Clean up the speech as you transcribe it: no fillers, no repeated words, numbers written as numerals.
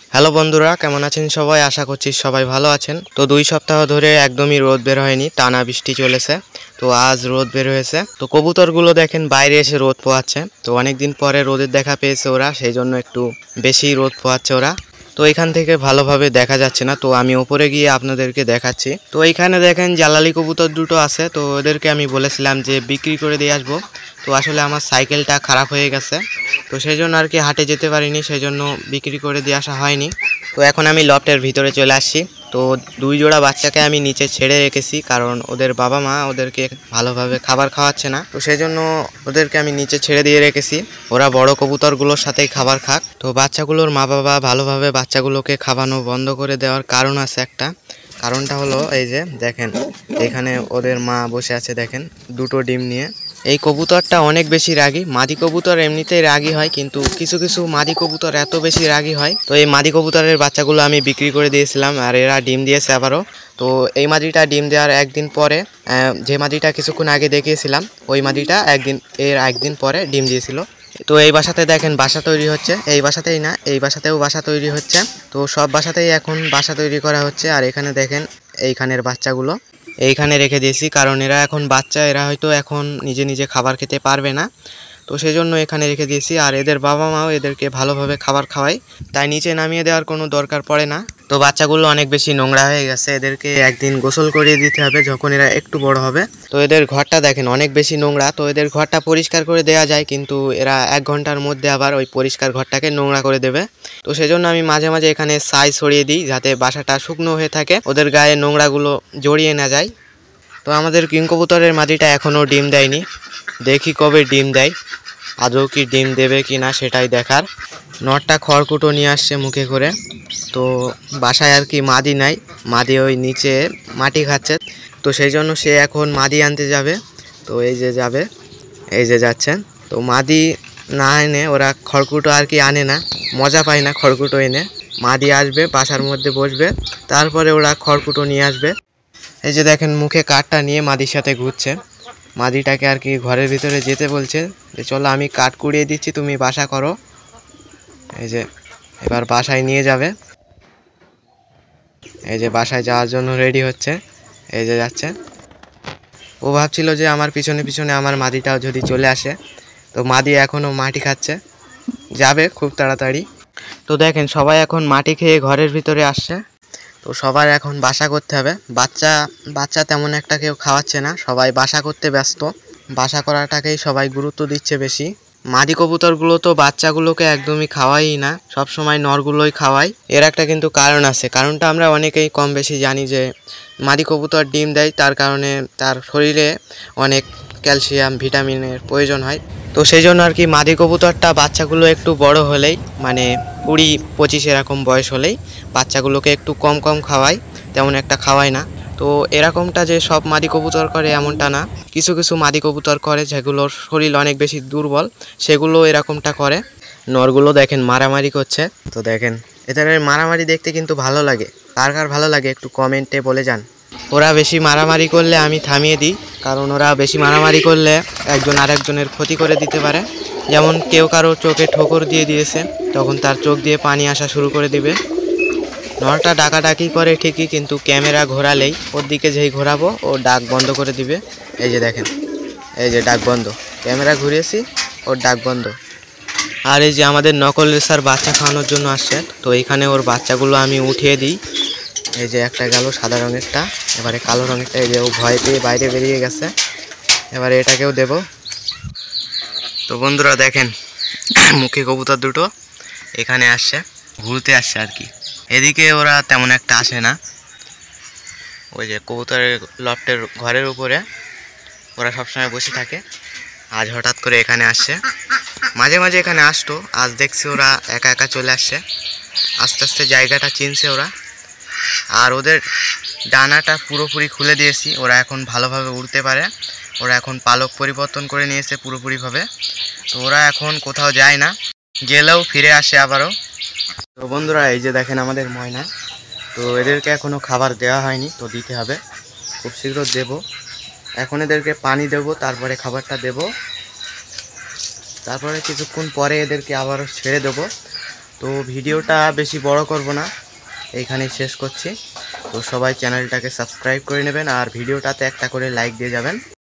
Hello বন্ধুরা, কেমন আছেন সবাই? আশা করছি সবাই ভালো আছেন। তো 2 সপ্তাহ ধরে একদমই রোদ বের হয়নি, টানা বৃষ্টি চলেছে। তো আজ রোদ বের হয়েছে। তো কবুতরগুলো দেখেন বাইরে এসে রোদ পোহাচ্ছে। তো অনেকদিন পরে রোদের দেখা পেয়েছে ওরা, সেই জন্য একটু বেশি রোদ পোহাচ্ছে ওরা। তো এখান থেকে ভালোভাবে দেখা যাচ্ছে না, তো আমি উপরে গিয়ে আপনাদেরকে দেখাচ্ছি। তো এইখানে দেখেন জালালি কবুতর দুটো আছে। তো ওদেরকে আমি বলেছিলাম যে বিক্রি করে দিয়ে আসবো। তো আসলে আমার সাইকেলটা খারাপ হয়ে গেছে, তো সেই জন্য আর কি হাটে যেতে পারিনি, সেই জন্য বিক্রি করে দিয়ে আসা হয়নি। তো এখন আমি লফটের ভিতরে চলে আসছি। তো 2 জোড়া বাচ্চাকে আমি নিচে ছেড়ে রেখেছি, কারণ ওদের বাবা মা ওদেরকে ভালোভাবে খাবার খাওয়াচ্ছে না। তো সেই জন্য ওদেরকে আমি নিচে ছেড়ে দিয়ে রেখেছি, ওরা বড় কবুতরগুলোর সাথেই খাবার খাক। তো বাচ্চাগুলোর মা বাবা ভালোভাবে বাচ্চাগুলোকে খাওয়ানো বন্ধ করে দেওয়ার কারণ আছে একটা। কারণটা হলো এই যে দেখেন, এখানে ওদের মা বসে আছে, দেখেন দুটো ডিম নিয়ে। এই কবুতরটা অনেক বেশি রাগী। মাদি কবুতর এমনিতেই রাগী হয়, কিন্তু কিছু কিছু মাদি কবুতর এত বেশি রাগী হয়। তো এই মাদি কবুতরের বাচ্চাগুলো আমি বিক্রি করে দিয়েছিলাম, আর এরা ডিম দিয়েছে আবারও। তো এই মাদিটা ডিম দেওয়ার একদিন পরে, যে মাদিটা কিছুক্ষণ আগে দেখিয়েছিলাম, ওই মাদিটা একদিন পরে ডিম দিয়েছিল। তো এই বাসাতে দেখেন বাসা তৈরি হচ্ছে, এই বাসাতেই না, এই বাসাতেও বাসা তৈরি হচ্ছে। তো সব বাসাতেই এখন বাসা তৈরি করা হচ্ছে। আর এখানে দেখেন এইখানের বাচ্চাগুলো এইখানে রেখে দিয়েছি, কারণ এরা এখন বাচ্চা, এরা হয়তো এখন নিজে নিজে খাবার খেতে পারবে না। তো সেই জন্য এখানে রেখে দিয়েছি। আর এদের বাবা মাও এদেরকে ভালোভাবে খাবার খাওয়ায়, তাই নিচে নামিয়ে দেওয়ার কোনো দরকার পড়ে না। তো বাচ্চাগুলো অনেক বেশি নোংরা হয়ে গেছে, এদেরকে একদিন গোসল করিয়ে দিতে হবে যখন এরা একটু বড় হবে। তো এদের ঘরটা দেখেন অনেক বেশি নোংরা। তো এদের ঘরটা পরিষ্কার করে দেওয়া যায়, কিন্তু এরা 1 ঘন্টার মধ্যে আবার ওই পরিষ্কার ঘরটাকে নোংরা করে দেবে। তো সেজন্য আমি মাঝে মাঝে এখানে ছাই ছড়িয়ে দিই, যাতে বাসাটা শুকনো হয়ে থাকে, ওদের গায়ে নোংরাগুলো জড়িয়ে না যায়। তো আমাদের কিং কবুতরের মাদিটা এখনও ডিম দেয়নি, দেখি কবে ডিম দেয়, আদৌ কি ডিম দেবে কি না সেটাই দেখার। নটটা খড়কুটো নিয়ে আসছে মুখে করে। তো বাসায় আর কি মাদি নাই, মাদি ওই নিচে মাটি খাচ্ছে। তো সেই জন্য সে এখন মাদি আনতে যাবে। তো এই যে যাবে, এই যে যাচ্ছেন। তো মাদি না এনে ওরা খড়কুটো আর কি আনে না, মজা পায় না খড়কুটো এনে। মাদি আসবে, বাসার মধ্যে বসবে, তারপরে ওরা খড়কুটো নিয়ে আসবে। এই যে দেখেন মুখে কাঠটা নিয়ে মাদির সাথে ঘুরছে। মাদিটাকে আর কি ঘরের ভিতরে যেতে বলছে, যে চলো আমি কাঠ কুড়িয়ে দিচ্ছি, তুমি বাসা করো। এই যে এবার বাসায় নিয়ে যাবে, এই যে বাসায় যাওয়ার জন্য রেডি হচ্ছে, এই যে যাচ্ছে। ও ভাবছিল যে আমার পিছনে পিছনে আমার মাদিটাও যদি চলে আসে। তো মাদি এখনও মাটি খাচ্ছে, যাবে খুব তাড়াতাড়ি। তো দেখেন সবাই এখন মাটি খেয়ে ঘরের ভিতরে আসছে। তো সবার এখন বাসা করতে হবে। বাচ্চা বাচ্চা তেমন একটা কেউ খাওয়াচ্ছে না, সবাই বাসা করতে ব্যস্ত। বাসা করাটাকেই সবাই গুরুত্ব দিচ্ছে বেশি। মাদি কবুতরগুলো তো বাচ্চাগুলোকে একদমই খাওয়াই না, সব সময় নরগুলোই খাওয়াই। এর একটা কিন্তু কারণ আছে, কারণটা আমরা অনেকেই কম বেশি জানি, যে মাদি কবুতর ডিম দেয়, তার কারণে তার শরীরে অনেক ক্যালসিয়াম ভিটামিনের প্রয়োজন হয়। তো সেই জন্য আর কি মাদি কবুতরটা বাচ্চাগুলো একটু বড় হলেই, মানে 20-25 এরকম বয়স হলেই বাচ্চাগুলোকে একটু কম কম খাওয়ায়, তেমন একটা খাওয়ায় না। তো এরকমটা যে সব মাদি কবুতর করে এমনটা না, কিছু কিছু মাদি কবুতর করে যেগুলোর শরীর অনেক বেশি দুর্বল, সেগুলো এরকমটা করে। নরগুলো দেখেন মারামারি করছে। তো দেখেন এদের মারামারি দেখতে কিন্তু ভালো লাগে। কার কার ভালো লাগে একটু কমেন্টে বলে যান। ওরা বেশি মারামারি করলে আমি থামিয়ে দিই, কারণ ওরা বেশি মারামারি করলে একজন আরেকজনের ক্ষতি করে দিতে পারে। যেমন কেউ কারো চোখে ঠোকর দিয়ে দিয়েছে, তখন তার চোখ দিয়ে পানি আসা শুরু করে দিবে। নরটা ডাকাডাকি করে ঠিকই, কিন্তু ক্যামেরা ঘোরালেই ওর দিকে যেই ঘোরাবো ও ডাক বন্ধ করে দিবে। এই যে দেখেন, এই যে ডাক বন্ধ, ক্যামেরা ঘুরিয়েছি, ওর ডাক বন্ধ। আর এই যে আমাদের নকল রেসার বাচ্চা খাওয়ানোর জন্য আসছে। তো এইখানে ওর বাচ্চাগুলো আমি উঠিয়ে দিই। এই যে একটা গেল সাদা রঙেরটা, এবারে কালো রঙেরটা, এই যে ও ভয় পেয়ে বাইরে বেরিয়ে গেছে, এবারে এটাকেও দেব। তো বন্ধুরা দেখেন মুখী কবুতর দুটো এখানে আসছে, ঘুরতে আসছে আর কি। এদিকে ওরা তেমন একটা আসে না, ওই যে কবুতরের লফটের ঘরের উপরে ওরা সবসময় বসে থাকে। আজ হঠাৎ করে এখানে আসছে, মাঝে মাঝে এখানে আসতো, আজ দেখছি ওরা একা একা চলে আসছে। আস্তে আস্তে জায়গাটা চিনছে ওরা। আর ওদের ডানাটা পুরোপুরি খুলে দিয়েছি, ওরা এখন ভালোভাবে উড়তে পারে। ওরা এখন পালক পরিবর্তন করে নিয়েছে পুরোপুরিভাবে। তো ওরা এখন কোথাও যায় না, গেলেও ফিরে আসে আবারও। তো বন্ধুরা এই যে দেখেন আমাদের ময়না। তো এদেরকে এখনও খাবার দেওয়া হয়নি, তো দিতে হবে, খুব শীঘ্র দেব। এখন এদেরকে পানি দেব, তারপরে খাবারটা দেব, তারপরে কিছুক্ষণ পরে এদেরকে আবারও ছেড়ে দেব। তো ভিডিওটা বেশি বড় করব না, এইখানে শেষ করছি। তো সবাই চ্যানেলটাকে সাবস্ক্রাইব করে নেবেন আর ভিডিওটাতে একটা করে লাইক দিয়ে যাবেন।